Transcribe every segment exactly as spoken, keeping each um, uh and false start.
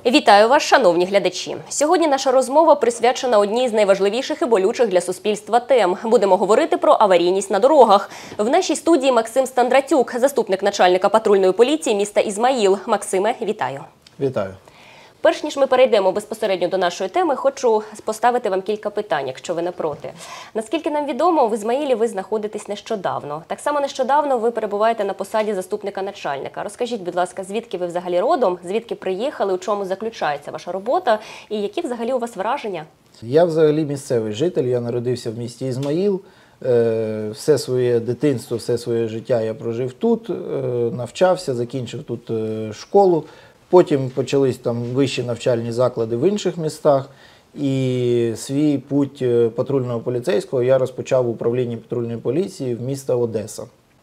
Вітаю вас, шановні глядачі! Сьогодні наша розмова присвячена одній з найважливіших і болючих для суспільства тем. Будемо говорити про аварійність на дорогах. В нашій студії Максим Стандратюк, заступник начальника патрульної поліції міста Ізмаїл. Максиме, вітаю! Вітаю! Перш ніж ми перейдемо безпосередньо до нашої теми, хочу поставити вам кілька питань, якщо ви не проти. Наскільки нам відомо, в Ізмаїлі ви знаходитесь нещодавно. Так само нещодавно ви перебуваєте на посаді заступника начальника. Розкажіть, будь ласка, звідки ви взагалі родом, звідки приїхали, у чому заключається ваша робота і які взагалі у вас враження? Я взагалі місцевий житель, я народився в місті Ізмаїл. Все своє дитинство, все своє життя я прожив тут, навчався, закінчив тут школу. Потім почались там вищі навчальні заклади в інших містах, і свій путь патрульного поліцейського я розпочав в управлінні патрульної поліції в міста Одеса.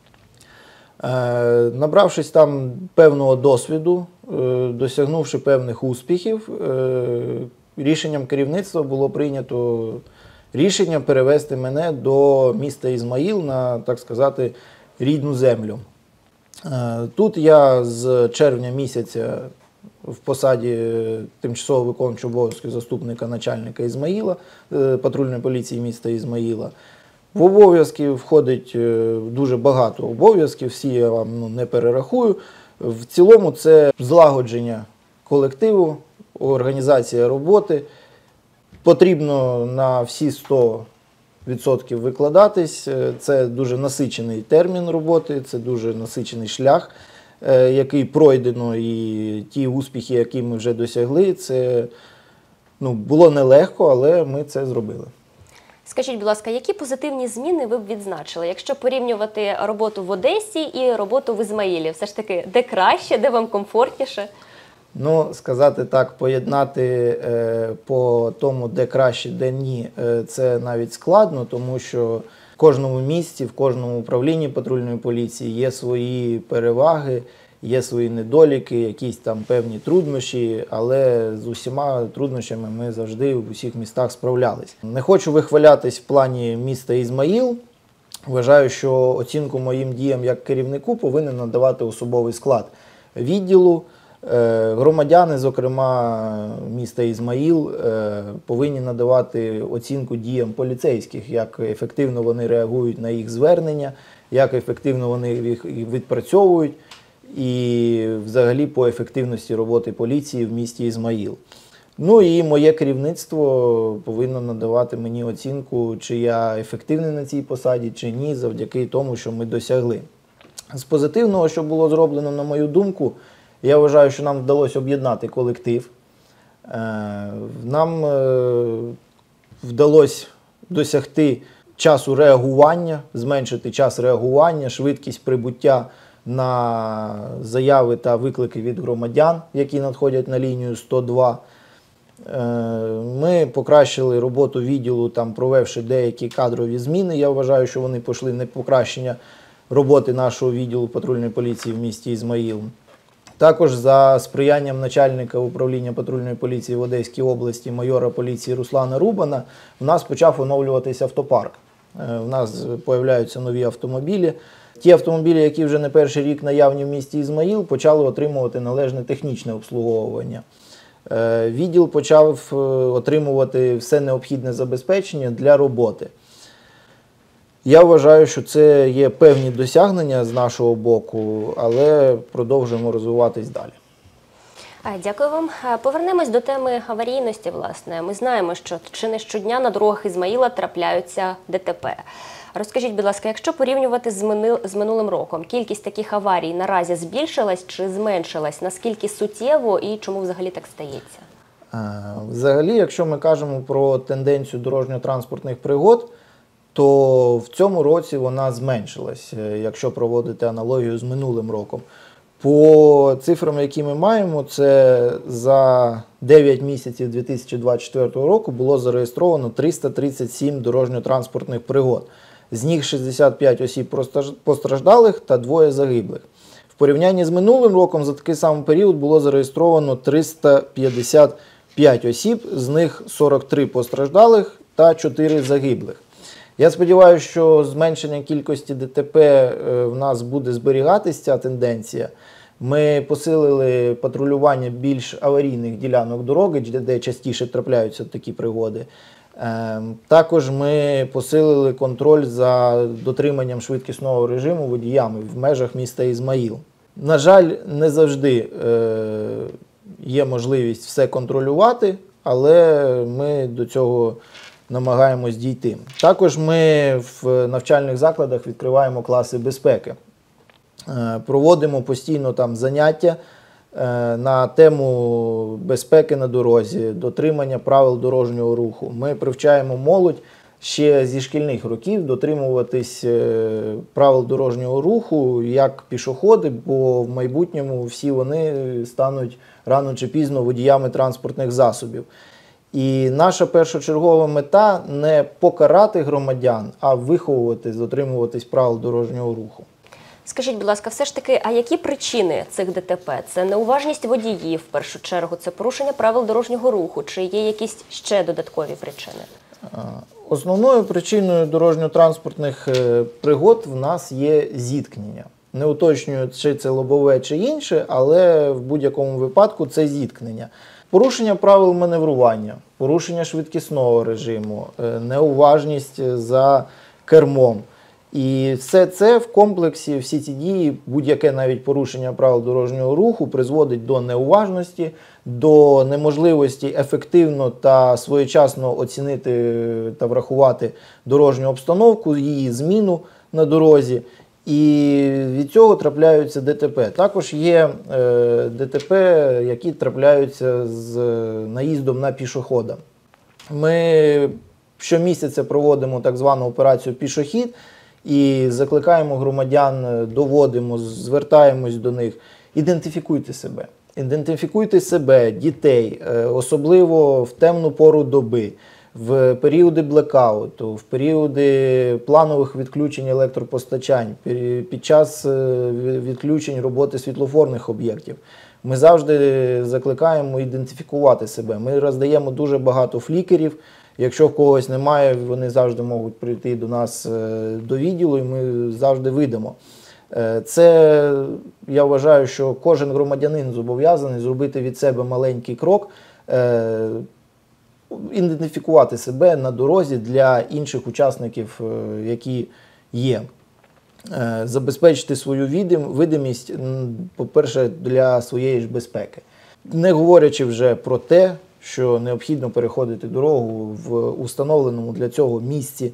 Набравшись там певного досвіду, досягнувши певних успіхів, рішенням керівництва було прийнято рішення перевести мене до міста Ізмаїл на, так сказати, рідну землю. Тут я з червня місяця в посаді тимчасово виконуючого обов'язки заступника начальника Ізмаїла, патрульної поліції міста Ізмаїла. В обов'язки входить дуже багато обов'язків, всі я вам ну, не перерахую. В цілому це злагодження колективу, організація роботи. Потрібно на всі сто відсотків викладатись. Це дуже насичений термін роботи, це дуже насичений шлях, який пройдено, і ті успіхи, які ми вже досягли, це ну, було нелегко, але ми це зробили. Скажіть, будь ласка, які позитивні зміни ви б відзначили, якщо порівнювати роботу в Одесі і роботу в Ізмаїлі? Все ж таки, де краще, де вам комфортніше? Ну, сказати так, поєднати е, по тому, де краще, де ні, е, це навіть складно, тому що в кожному місті, в кожному управлінні патрульної поліції є свої переваги, є свої недоліки, якісь там певні труднощі, але з усіма труднощами ми завжди в усіх містах справлялись. Не хочу вихвалятись в плані міста Ізмаїл. Вважаю, що оцінку моїм діям як керівнику повинен надавати особовий склад відділу. Громадяни, зокрема міста Ізмаїл, повинні надавати оцінку діям поліцейських, як ефективно вони реагують на їх звернення, як ефективно вони їх відпрацьовують і взагалі по ефективності роботи поліції в місті Ізмаїл. Ну і моє керівництво повинно надавати мені оцінку, чи я ефективний на цій посаді, чи ні, завдяки тому, що ми досягли. З позитивного, що було зроблено, на мою думку, я вважаю, що нам вдалося об'єднати колектив. Нам вдалося досягти часу реагування, зменшити час реагування, швидкість прибуття на заяви та виклики від громадян, які надходять на лінію сто два. Ми покращили роботу відділу, там, провівши деякі кадрові зміни. Я вважаю, що вони пішли на покращення роботи нашого відділу патрульної поліції в місті Ізмаїл. Також за сприянням начальника управління патрульної поліції в Одеській області, майора поліції Руслана Рубана, в нас почав оновлюватися автопарк. У нас з'являються нові автомобілі. Ті автомобілі, які вже не перший рік наявні в місті Ізмаїл, почали отримувати належне технічне обслуговування. Відділ почав отримувати все необхідне забезпечення для роботи. Я вважаю, що це є певні досягнення з нашого боку, але продовжуємо розвиватись далі. Дякую вам. Повернемось до теми аварійності, власне. Ми знаємо, що чи не щодня на дорогах Ізмаїла трапляються ДТП. Розкажіть, будь ласка, якщо порівнювати з минулим роком, кількість таких аварій наразі збільшилась чи зменшилась? Наскільки суттєво і чому взагалі так стається? Взагалі, якщо ми кажемо про тенденцію дорожньо-транспортних пригод, то в цьому році вона зменшилась, якщо проводити аналогію з минулим роком. По цифрам, які ми маємо, це за дев'ять місяців дві тисячі двадцять четвертого року було зареєстровано триста тридцять сім дорожньо-транспортних пригод. З них шістдесят п'ять осіб постраждалих та двоє загиблих. В порівнянні з минулим роком за такий самий період було зареєстровано триста п'ятдесят п'ять осіб, з них сорок три постраждалих та чотири загиблих. Я сподіваюся, що зменшення кількості ДТП в нас буде зберігатися, ця тенденція. Ми посилили патрулювання більш аварійних ділянок дороги, де частіше трапляються такі пригоди. Також ми посилили контроль за дотриманням швидкісного режиму водіями в межах міста Ізмаїл. На жаль, не завжди є можливість все контролювати, але ми до цього намагаємось дійти. Також ми в навчальних закладах відкриваємо класи безпеки. Проводимо постійно там заняття на тему безпеки на дорозі, дотримання правил дорожнього руху. Ми привчаємо молодь ще зі шкільних років дотримуватись правил дорожнього руху як пішоходи, бо в майбутньому всі вони стануть рано чи пізно водіями транспортних засобів. І наша першочергова мета – не покарати громадян, а виховувати, дотримуватись правил дорожнього руху. Скажіть, будь ласка, все ж таки, а які причини цих ДТП? Це неуважність водіїв, в першу чергу, це порушення правил дорожнього руху, чи є якісь ще додаткові причини? Основною причиною дорожньо-транспортних пригод в нас є зіткнення. Не уточнюю, чи це лобове, чи інше, але в будь-якому випадку це зіткнення. Порушення правил маневрування, порушення швидкісного режиму, неуважність за кермом. І все це в комплексі, всі ці дії, будь-яке навіть порушення правил дорожнього руху призводить до неуважності, до неможливості ефективно та своєчасно оцінити та врахувати дорожню обстановку, її зміну на дорозі. І від цього трапляються ДТП. Також є е, ДТП, які трапляються з наїздом на пішохода. Ми щомісяця проводимо так звану операцію «Пішохід» і закликаємо громадян, доводимо, звертаємось до них. Ідентифікуйте себе. Ідентифікуйте себе, дітей, особливо в темну пору доби, в періоди блекауту, в періоди планових відключень електропостачань, під час відключень роботи світлофорних об'єктів. Ми завжди закликаємо ідентифікувати себе. Ми роздаємо дуже багато флікерів. Якщо в когось немає, вони завжди можуть прийти до нас до відділу і ми завжди видамо. Це, я вважаю, що кожен громадянин зобов'язаний зробити від себе маленький крок, ідентифікувати себе на дорозі для інших учасників, які є. Забезпечити свою видимість, по-перше, для своєї ж безпеки. Не говорячи вже про те, що необхідно переходити дорогу в установленому для цього місці,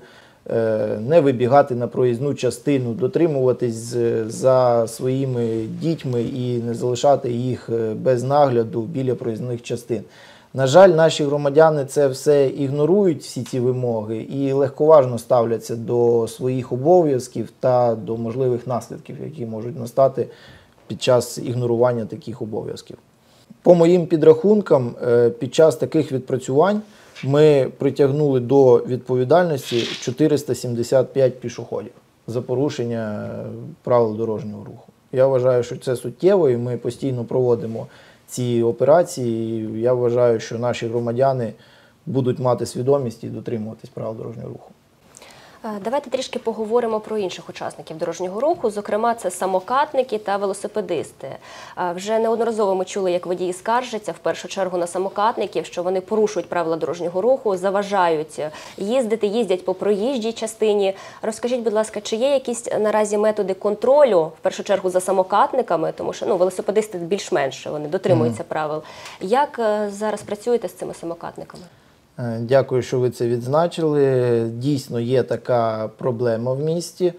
не вибігати на проїзну частину, дотримуватись за своїми дітьми і не залишати їх без нагляду біля проїзних частин. На жаль, наші громадяни це все ігнорують, всі ці вимоги, і легковажно ставляться до своїх обов'язків та до можливих наслідків, які можуть настати під час ігнорування таких обов'язків. По моїм підрахункам, під час таких відпрацювань ми притягнули до відповідальності чотириста сімдесят п'ять пішоходів за порушення правил дорожнього руху. Я вважаю, що це суттєво, і ми постійно проводимо ці операції. І я вважаю, що наші громадяни будуть мати свідомість і дотримуватись правил дорожнього руху. Давайте трішки поговоримо про інших учасників дорожнього руху, зокрема це самокатники та велосипедисти. Вже неодноразово ми чули, як водії скаржаться в першу чергу на самокатників, що вони порушують правила дорожнього руху, заважають їздити, їздять по проїжджій частині. Розкажіть, будь ласка, чи є якісь наразі методи контролю, в першу чергу за самокатниками, тому що ну, велосипедисти більш-менш, вони дотримуються mm. правил. Як зараз працюєте з цими самокатниками? Дякую, що ви це відзначили. Дійсно, є така проблема в місті.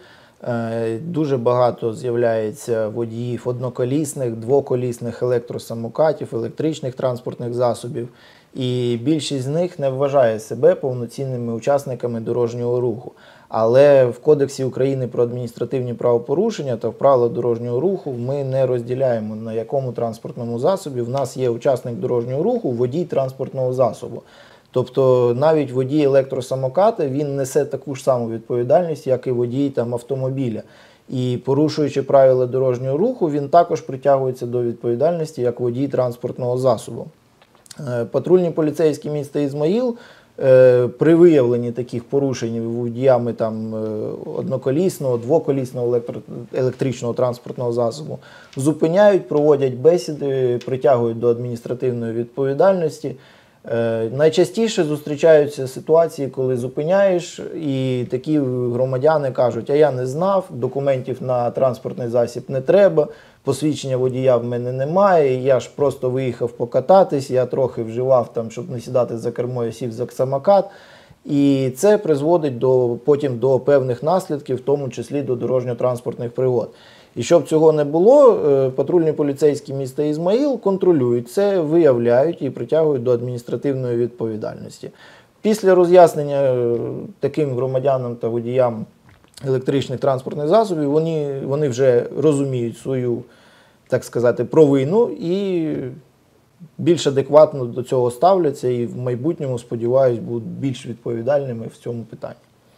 Дуже багато з'являється водіїв одноколісних, двоколісних електросамокатів, електричних транспортних засобів. І більшість з них не вважає себе повноцінними учасниками дорожнього руху. Але в Кодексі України про адміністративні правопорушення та в правилах дорожнього руху ми не розділяємо, на якому транспортному засобі в нас є учасник дорожнього руху, водій транспортного засобу. Тобто навіть водій електросамоката, він несе таку ж саму відповідальність, як і водій там, автомобіля. І порушуючи правила дорожнього руху, він також притягується до відповідальності, як водій транспортного засобу. Патрульні поліцейські міста Ізмаїл Е, При виявленні таких порушень водіями там, е, одноколісного, двоколісного електро- електричного транспортного засобу зупиняють, проводять бесіди, притягують до адміністративної відповідальності. Е, Найчастіше зустрічаються ситуації, коли зупиняєш, і такі громадяни кажуть, а я не знав, документів на транспортний засіб не треба, посвідчення водія в мене немає, я ж просто виїхав покататись, я трохи вживав, там, щоб не сідати за кермо, я сів за самокат. І це призводить до, потім до певних наслідків, в тому числі до дорожньо-транспортних пригод. І щоб цього не було, патрульні поліцейські міста Ізмаїл контролюють це, виявляють і притягують до адміністративної відповідальності. Після роз'яснення таким громадянам та водіям електричних транспортних засобів, вони, вони вже розуміють свою, так сказати, провину і більш адекватно до цього ставляться і в майбутньому, сподіваюсь, будуть більш відповідальними в цьому питанні.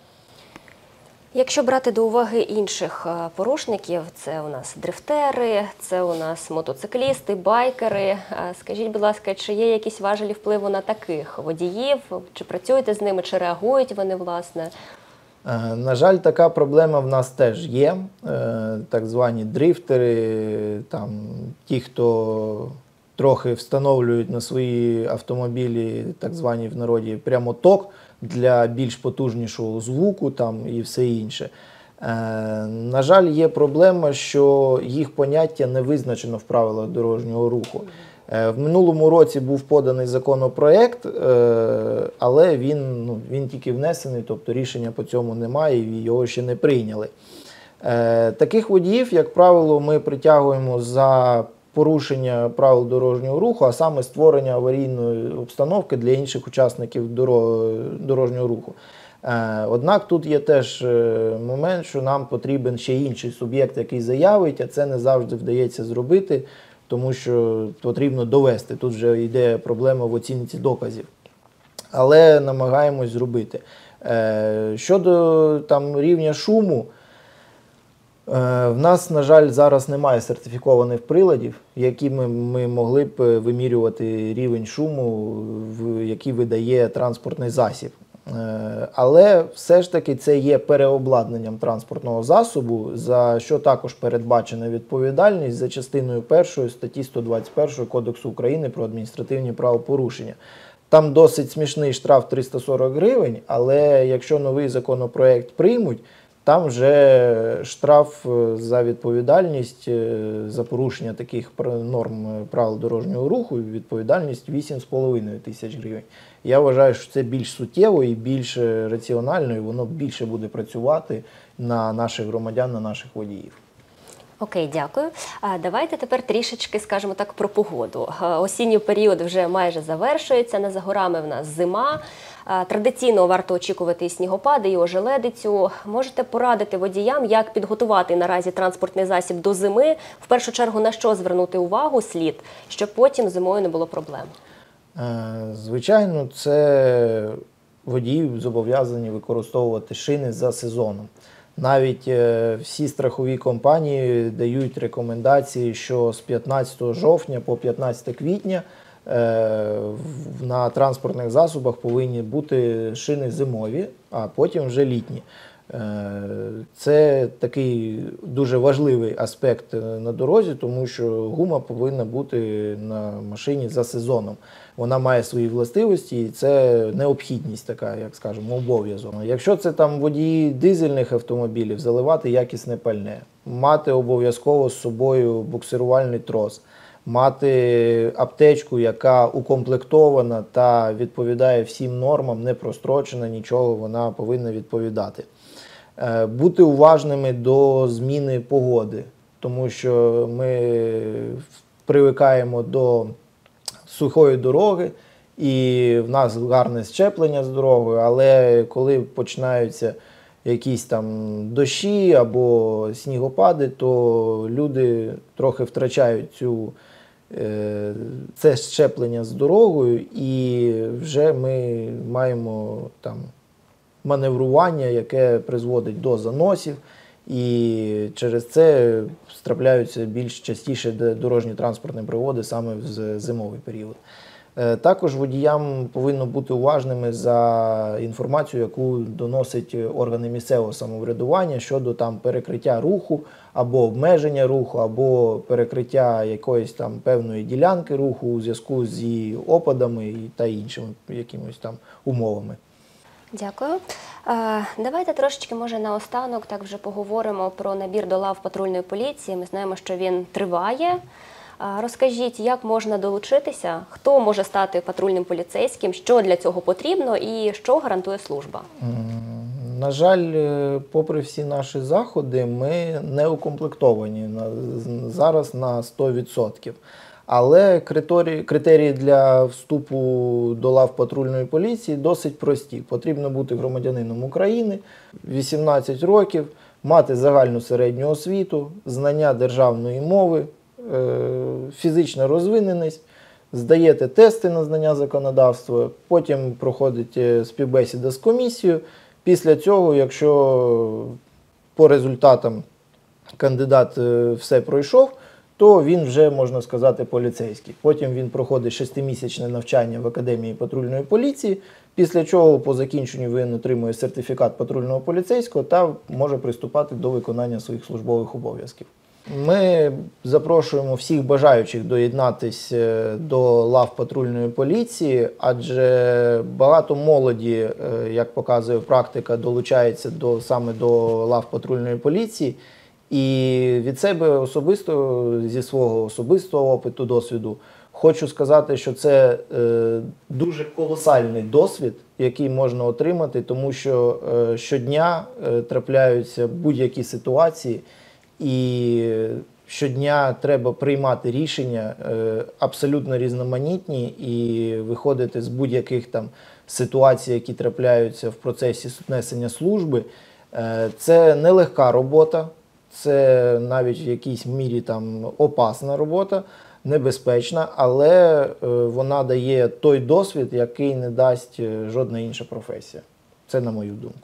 Якщо брати до уваги інших е, порушників, це у нас дрифтери, це у нас мотоциклісти, байкери. Е, Скажіть, будь ласка, чи є якісь важелі впливу на таких водіїв? Чи працюєте з ними, чи реагують вони, власне? Е, На жаль, така проблема в нас теж є. Е, Так звані дрифтери, там, ті, хто трохи встановлюють на свої автомобілі, так звані в народі, прямоток для більш потужнішого звуку там, і все інше. Е, На жаль, є проблема, що їх поняття не визначено в правилах дорожнього руху. Е, В минулому році був поданий законопроект, е, але він, ну, він тільки внесений, тобто рішення по цьому немає і його ще не прийняли. Е, Таких водіїв, як правило, ми притягуємо за порушення правил дорожнього руху, а саме створення аварійної обстановки для інших учасників дорожнього руху. Однак тут є теж момент, що нам потрібен ще інший суб'єкт, який заявить, а це не завжди вдається зробити, тому що потрібно довести. Тут вже йде проблема в оцінці доказів. Але намагаємось зробити. Щодо там, рівня шуму, в нас, на жаль, зараз немає сертифікованих приладів, якими ми могли б вимірювати рівень шуму, який видає транспортний засіб. Але все ж таки це є переобладнанням транспортного засобу, за що також передбачена відповідальність за частиною першої статті сто двадцять один Кодексу України про адміністративні правопорушення. Там досить смішний штраф триста сорок гривень, але якщо новий законопроект приймуть, там вже штраф за відповідальність за порушення таких норм правил дорожнього руху, відповідальність вісім з половиною тисяч гривень. Я вважаю, що це більш суттєво і більш раціонально, і воно більше буде працювати на наших громадян, на наших водіїв. Окей, дякую. А давайте тепер трішечки, скажімо так, про погоду. Осінній період вже майже завершується, не за горами в нас зима. Традиційно варто очікувати і снігопади, і ожеледицю. Можете порадити водіям, як підготувати наразі транспортний засіб до зими? В першу чергу, на що звернути увагу слід, щоб потім зимою не було проблем? Звичайно, це водії зобов'язані використовувати шини за сезоном. Навіть всі страхові компанії дають рекомендації, що з п'ятнадцятого жовтня по п'ятнадцяте квітня на транспортних засобах повинні бути шини зимові, а потім вже літні. Це такий дуже важливий аспект на дорозі, тому що гума повинна бути на машині за сезоном. Вона має свої властивості і це необхідність така, як скажемо, обов'язок. Якщо це там водії дизельних автомобілів, заливати якісне пальне, мати обов'язково з собою буксирувальний трос, мати аптечку, яка укомплектована та відповідає всім нормам, не прострочена, нічого вона повинна відповідати. Бути уважними до зміни погоди, тому що ми привикаємо до сухої дороги і в нас гарне щеплення з дорогою, але коли починаються якісь там дощі або снігопади, то люди трохи втрачають цю, це щеплення з дорогою і вже ми маємо там маневрування, яке призводить до заносів, і через це трапляються більш частіше дорожні транспортні пригоди саме в зимовий період. Е, Також водіям повинно бути уважними за інформацію, яку доносять органи місцевого самоврядування щодо там перекриття руху або обмеження руху, або перекриття якоїсь там певної ділянки руху у зв'язку з її опадами і та іншими якимось там умовами. Дякую. Е, Давайте трошечки, може, наостанок так вже поговоримо про набір до лав патрульної поліції. Ми знаємо, що він триває. Е, Розкажіть, як можна долучитися, хто може стати патрульним поліцейським, що для цього потрібно і що гарантує служба? На жаль, е, попри всі наші заходи, ми не укомплектовані на- зараз на сто відсотків. Але критерії, критерії для вступу до лав патрульної поліції досить прості. Потрібно бути громадянином України, вісімнадцять років, мати загальну середню освіту, знання державної мови, е, фізична розвиненість, здаєте тести на знання законодавства, потім проходите співбесіда з комісією. Після цього, якщо по результатам кандидат е, все пройшов, то він вже, можна сказати, поліцейський. Потім він проходить шестимісячне навчання в Академії патрульної поліції, після чого по закінченню він отримує сертифікат патрульного поліцейського та може приступати до виконання своїх службових обов'язків. Ми запрошуємо всіх бажаючих доєднатись е, до лав патрульної поліції, адже багато молоді, е, як показує практика, долучається до, саме до лав патрульної поліції. І від себе особисто, зі свого особистого опиту, досвіду, хочу сказати, що це е, дуже колосальний досвід, який можна отримати, тому що е, щодня е, трапляються будь-які ситуації, і щодня треба приймати рішення е, абсолютно різноманітні і виходити з будь-яких там ситуацій, які трапляються в процесі несення служби. Е, це нелегка робота. Це навіть в якійсь мірі там опасна робота, небезпечна, але е, вона дає той досвід, який не дасть е, жодна інша професія. Це на мою думку.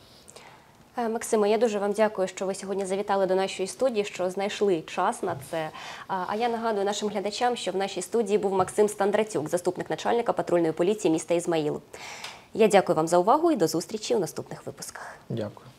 Е, Максиме, я дуже вам дякую, що ви сьогодні завітали до нашої студії, що знайшли час на це. А а я нагадую нашим глядачам, що в нашій студії був Максим Стандратюк, заступник начальника патрульної поліції міста Ізмаїл. Я дякую вам за увагу і до зустрічі у наступних випусках. Дякую.